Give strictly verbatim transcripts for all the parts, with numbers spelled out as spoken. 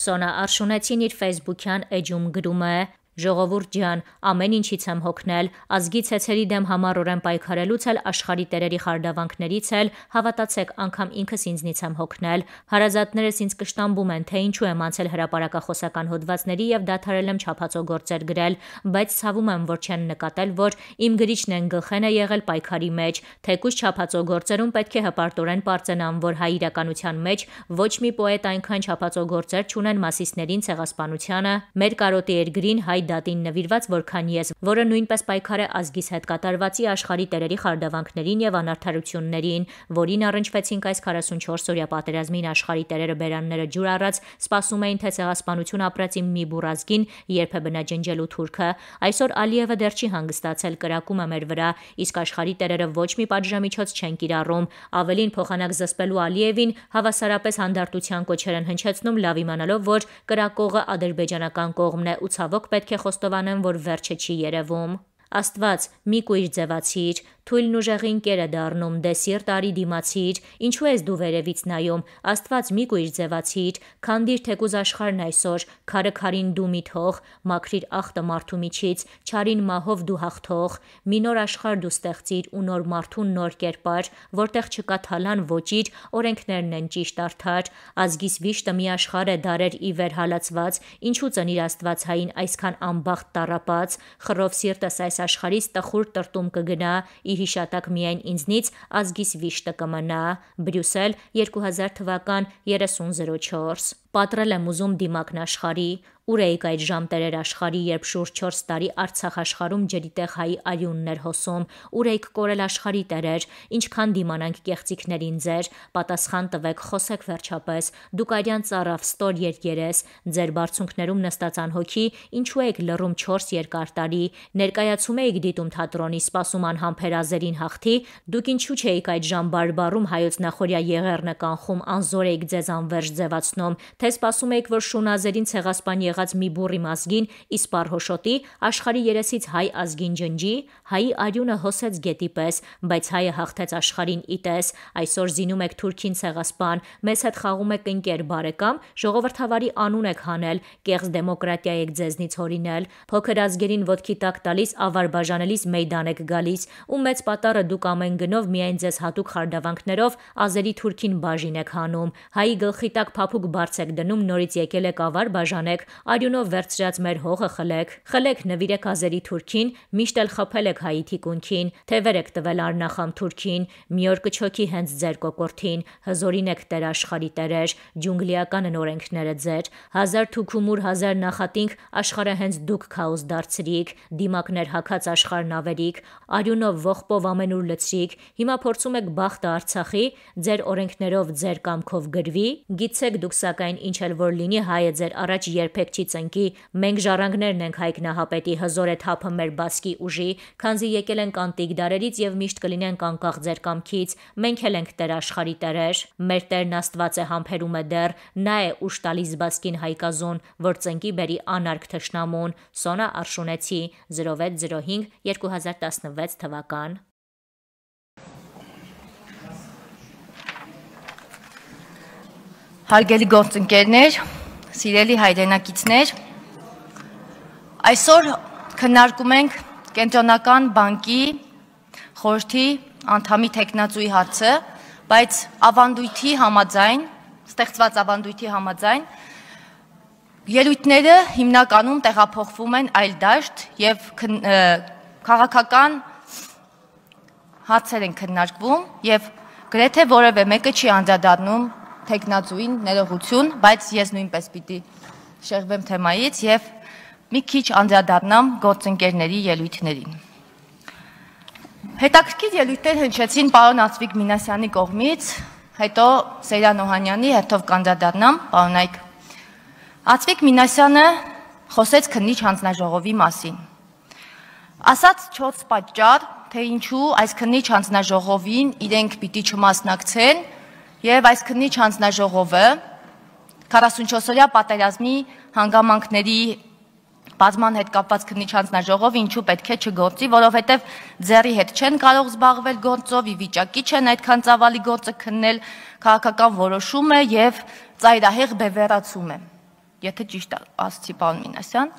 Սոնա Արշունեցին իր ֆեյսբուքյան էջում գրում է. «Ժողովուրդ ջան, ամեն ինչից եմ հոգնել, ազգի ցեցերի դեմ համառորեն պայքարելուց էլ աշխարհի տերերի խարդավանքներից էլ, հավատացեք, անգամ ինքս ինձնից եմ հոգնել, հարազատներս ինձ կշտամբում են, թե ինչու եմ անցել հրապարակախոսական հոդվածների եւ դադարել եմ չափածո գործեր գրել, բայց ցավում եմ, որ չեն նկատել, որ իմ գրիչն են գլխեն է եղել պայքարի մեջ, թեկուզ չափածո գործերում պետք է հպարտորեն պարծենամ, որ հայ իրականության մեջ ոչ մի պոետ այնքան չափածո գործեր չունեն Մասիսներին, ցեղասպանությանը, մեր կարոտի երկրին, հայ դատին նվիրված, որքան ես, որը նույնպես պայքար է ազգիս հետ կատարվածի աշխարհի տերերի խարդավանքներին եւ անարդարություններին, որին առնչվեցինք այս քառասունչորս օրյա պատերազմին աշխարհի տերերը բերանները ջուր առած, սպասում էին, թե ցեղասպանություն ապրած իմ մի բուռ ազգին երբ է բնաջնջելու թուրքը։ Այսօր Ալիևը դեռ չի հանգստացել, կրակում է մեր վրա, իսկ աշխարհի տերերը ոչ մի պատժամիջոց չեն կիրառում, ավելին փոխանակ զսպելու Ալիևին հավասարապես հանդարտության կոչեր են հնչեցնում, լավ իմանալով, որ կրակողը ադրբեջանական կողմն է ու ցավոք պետք է խոստովանեմ, որ վերջը չի երևում։ Աստված, մի կույր ձևացիր, թույլն ուժեղին կեր է դառնում, դե սիրտ արի դիմացիր, ինչու ես դու վերևից նայում, Աստված մի կույր ձևացիր, քանդիր թեկուզ աշխարհն այսօր, քարը քարին դու մի թող, մաքրիր ախտը մարդու միջից, չարին մահով դու հաղթող, մի նոր աշխարհ դու ստեղծիր ու նոր մարդուն նոր կերպար, որտեղ չկա թալան ոճիր, օրենքներն են ճիշտ արդար, ազգիս վիշտը մի աշխարհ է դարեր ի վեր հալածված, ինչու ծնիր Աստված հային այսքան անբախտ տառապած, խռով սիրտս այս աշխարհից տխուր տրտում կգնա, ի հիշատակ միայն ինձնից ազգիս վիշտը կմնա։ Բրյուսել երկու հազար թվական երեսուն զիրո չորս։ Պատրել եմ ուզում դիմակն աշխարհի, ուր էիք այդ ժամտերեր աշխարհի, երբ շուրջ չորս տարի Արցախ աշխարհում ջրի տեղ հայի արյունն էր հոսում, ուր էիք կորել աշխարհի տերեր, ինչքան դիմանանք կեղծիքներին ձեր, պատասխան տվեք, խոսեք վերջապես, դուք արյան ծառավ ստոր երկերես, ձեր բարձունքներում նստած անհոգի, ինչու եք լռում չորս երկար տարի, ներկայացում էիք դիտում թատրոնի, սպասում անհամբեր ազերին հաղթի, դուք ինչու չէիք այդ ժամ բարբառում հայոց նախորյա եղեռնը կանխում, անզոր էիք ձեզ անվերջ ձևացնում, թե սպասում եք, որ շունազերին ցեղասպան եղած մի բուռի ազգին իսպար հոշոտի, աշխարհի երեսից հայ ազգին ջնջի, հայի արյունը հոսեց գետի պես, բայց հայը հաղթեց աշխարհին իտես, այսօր զինում եք թուրքին ցեղասպան, մեզ հետ խաղում եք ընկեր բարեկամ, ժողովրդավարի անուն եք հանել, կեղծ դեմոկրատիա եք ձեզնից հորինել, փոքր ազգերին ոտքի տակ տալիս, ավար բաժանելիս մեյդան եք գալիս, ու մեծ պատառը դուք ամեն գնով միայն ձեզ հատուկ խարդավանքներով ազերի թուրքին բաժին եք հանում, հայի գլխի տակ փափուկ բարձ եք դնում, նորից եկել եք ավար բաժանեք, արյունով վերցրած մեր հողը խլեք, խլեք նվիրեք ազերի թուրքին, միշտ էլ խփել եք հայի թիկունքին, թևեր եք տվել արնախամ թուրքին, մի օր կչոքի հենց ձեր կոկորտին, հզորին եք տեր աշխարհի տերեր, ջունգլիական են օրենքները ձեր, հազար թուքումուր, հազար նախատինք, աշխարհը հենց դուք քաոս դարձրիք, դիմակներ հագած աշխարհն ավերիք, արյունով ողբով ամենուր լցրիք, հիմա փորձում եք բախտը Արցախի, ձեր օրենքներով, ձեր կամքով գրվի, գիտեք դուք սակայն ինչ էլ որ լինի հայը ձեր առաջ երբեք չի ծնկի, մենք ժառանգներն ենք Հայկնահապետի, հզոր է թափը մեր բասկի ուժի, քանզի եկել ենք անտիկ դարերից եւ միշտ կլինենք անկախ ձեր կամքից, մենք էլ ենք տեր աշխարհի տերեր, մեր Տերն Աստված է համբերում է դեռ, նա է ուժ տալիս բասկին հայկազուն, որ ծնկի բերի անարգ թշնամուն, Սոնա Արշունեցի զիրո վեց զիրո հինգ երկու հազար տասնվեց թվական։ Հարգելի գործընկերներ, սիրելի հայրենակիցներ, այսօր քննարկում ենք Կենտրոնական բանկի խորհրդի անդամի թեկնածուի հարցը, բայց ավանդույթի համաձայն, ստեղծված ավանդույթի համաձայն, ելույթները հիմնականում տեղափոխվում են այլ դաշտ եւ քաղաքական հարցեր են քննարկվում եւ գրեթե որևէ մեկը չի անդրադառնում թեկնածուին ներողություն, բայց ես նույնպես պիտի շեղվեմ թեմայից եւ մի քիչ անդրադառնամ գործընկերների ելույթներին։ Հետաքրքիր ելույթներ հնչեցին պարոն Ածվիկ Մինասյանի կողմից, հետո Սեյրան Օհանյանի, հետո կանդրադառնամ պարոնայք։ Ածվիկ Մինասյանը խոսեց քննիչ հանձնաժողովի մասին։ Ասաց չորս պատճառ, թե ինչու այս քննիչ հանձնաժողովին իրենք պիտի չմասնակցեն եւ այս քննիչ հանձնաժողովը քառասունչորս օրյա պատերազմի հանգամանքների բազման հետ կապված քննիչ հանձնաժողովը ինչու պետք է չգործի, որովհետեւ ձեռի հետ չեն կարող զբաղվել գործով, ի վիճակի չեն այդքան ծավալի գործը քննել, քաղաքական որոշում է եւ ծայրահեղ բևեռացում է։ եթե ճիշտ ասացի, պարոն Մինասյան,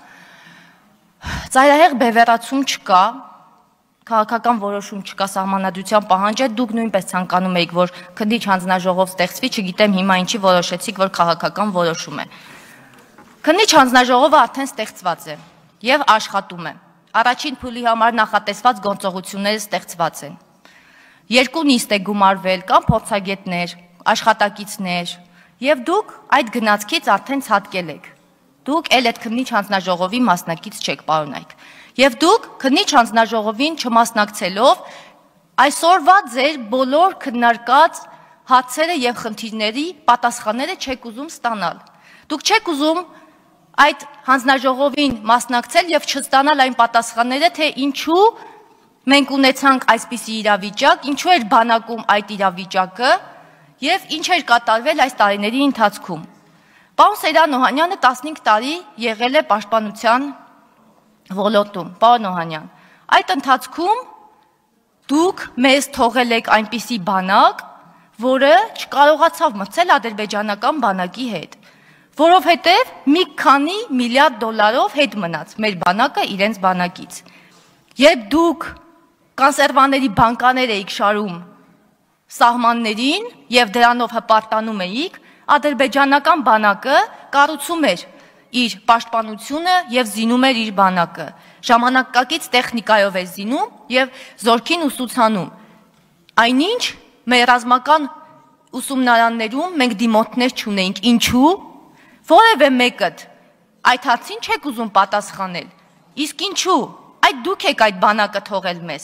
ծայրահեղ բևեռացում չկա, քաղաքական որոշում չկա, սահմանադրության պահանջ է, դուք նույնպես ցանկանում եք, որ քննիչ հանձնաժողով ստեղծվի, չգիտեմ հիմա ինչի որոշեցիք, որ քաղաքական որոշում է։ Քննիչ հանձնաժողովը արդեն ստեղծված է եւ աշխատում է։ Առաջին փուլի համար նախատեսված գործողությունները ստեղծված են։ Երկու նիստ է գումարվել, կան փորձագետներ, աշխատակիցներ, եւ դուք այդ գնացքից արդեն ցատկել եք։ Դուք էլ այդ քննիչ հանձնաժողովի մասնակից չեք, պարոնայք։ Եվ դուք քննիչ հանձնաժողովին չմասնակցելով այսօրվա ձեր բոլոր քննարկած հարցերը եւ խնդիրների պատասխանները չեք ուզում ստանալ։ Դուք չեք ուզում այդ հանձնաժողովին մասնակցել եւ չստանալ այն պատասխանները, թե ինչու մենք ունեցանք այսպիսի իրավիճակ, ինչու էր բանակում այդ իրավիճակը եւ ինչ էր կատարվել այս տարիների ընթացքում։ Պարոն Սեյրան Օհանյանը տասնհինգ տարի եղել է պաշտպանության ոլորտում, պարոն Օհանյան, այդ ընթացքում դուք մեզ թողել եք այնպիսի բանակ, որը չկարողացավ մրցել ադրբեջանական բանակի հետ, որովհետև մի քանի միլիարդ դոլարով հետ մնաց մեր բանակը իրենց բանակից։ Երբ դուք կոնսերվաների բանկաներ էիք շարում սահմաններին եւ դրանով հպարտանում էիք, ադրբեջանական բանակը կառուցում էր իր պաշտպանությունը եւ զինում էր իր բանակը, ժամանակակից տեխնիկայով էր զինում եւ զորքին ուսուցանում։ Այնինչ մեր ռազմական ուսումնարաններում մենք դիմորդներ չունեինք, ինչու՞, որևէ մեկը այդ հարցին չեք ուզում պատասխանել, իսկ ինչու՞, այդ դուք եք այդ բանակը թողել մեզ։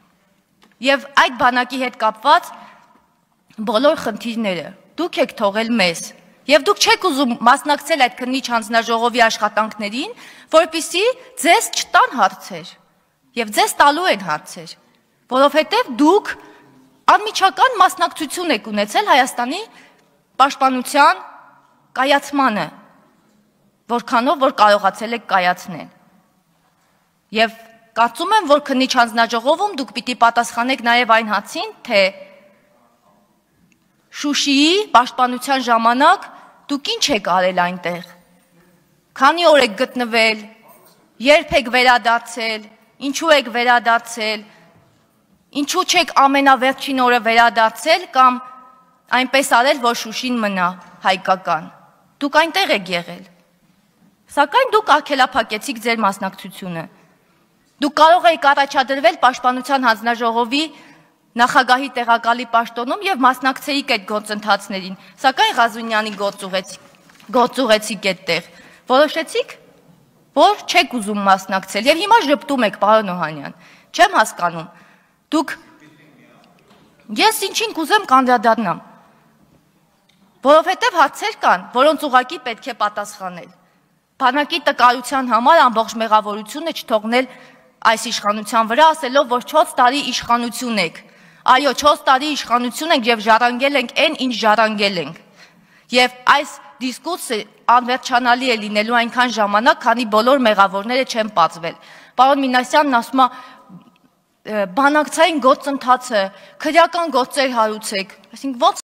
Եվ այդ բանակի հետ կապված բոլոր խնդիրները դուք եք թողել մեզ։ Եվ դուք չեք ուզում մասնակցել այդ քննիչ հանձնաժողովի աշխատանքներին, որպեսզի ձեզ չտան հարցեր, եւ ձեզ տալու են հարցեր, որովհետեւ դուք անմիջական մասնակցություն եք ունեցել Հայաստանի պաշտպանության կայացմանը, որքանով որ կարողացել եք կայացնել։ Եվ կարծում եմ, որ քննիչ հանձնաժողովում դուք պիտի պատասխանեք նաեւ այն հարցին, թե Շուշիի պաշտպանության ժամանակ դուք ինչ եք արել այնտեղ, քանի օր եք գտնվել, երբ եք վերադարձել, ինչու եք վերադարձել, ինչու չեք ամենավերջին օրը վերադարձել կամ այնպես արել, որ Շուշին մնա հայկական, դուք այնտեղ եք եղել, սակայն դուք արգելափակեցիք ձեր մասնակցությունը, դուք կարող եք առաջադրվել պաշտպանության հանձնաժողովի նախագահի տեղակալի պաշտոնում եւ մասնակցեիք այդ գործընթացներին, սակայն Ղազունյանի գործուղեցիք այդտեղ, որոշեցիք, որ չեք ուզում մասնակցել եւ հիմա ժպտում եք, պարոն Օհանյան, չեմ հասկանում, դուք, ես ինչին կուզեմ կանդրադառնամ, որովհետեւ հարցեր կան, որոնց ուղղակի պետք է պատասխանել, բանակի տկարության համար ամբողջ մեղավորությունը չթողնել այս իշխանության վրա, ասելով, որ չորս տարի իշխանություն եք, այո, չորս տարի իշխանություն ենք եւ ժառանգել ենք այն, ինչ ժառանգել ենք։ Եվ այս դիսկուրսը անվերջանալի է լինելու այնքան ժամանակ, քանի բոլոր մեղավորները չեն պարզվել։ Պարոն Մինասյանն ասում է բանակցային գործընթացը, քրեական գործեր հարուցեք, այսինքն ո՞նց